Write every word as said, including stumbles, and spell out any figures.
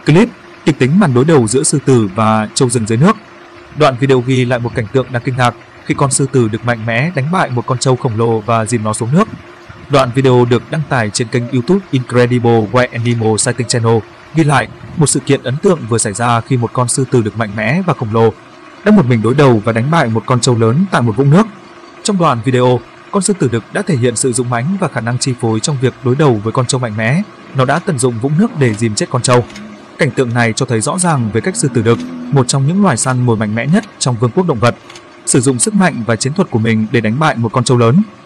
Clip kịch tính màn đối đầu giữa sư tử và trâu rừng dưới nước. Đoạn video ghi lại một cảnh tượng đáng kinh ngạc khi con sư tử được mạnh mẽ đánh bại một con trâu khổng lồ và dìm nó xuống nước. Đoạn video được đăng tải trên kênh YouTube Incredible Wild Animal Sighting Channel ghi lại một sự kiện ấn tượng vừa xảy ra khi một con sư tử được mạnh mẽ và khổng lồ đã một mình đối đầu và đánh bại một con trâu lớn tại một vũng nước. Trong đoạn video, con sư tử đực đã thể hiện sự dũng mãnh và khả năng chi phối trong việc đối đầu với con trâu mạnh mẽ. Nó đã tận dụng vũng nước để dìm chết con trâu. Cảnh tượng này cho thấy rõ ràng về cách sư tử đực, một trong những loài săn mồi mạnh mẽ nhất trong vương quốc động vật, sử dụng sức mạnh và chiến thuật của mình để đánh bại một con trâu lớn.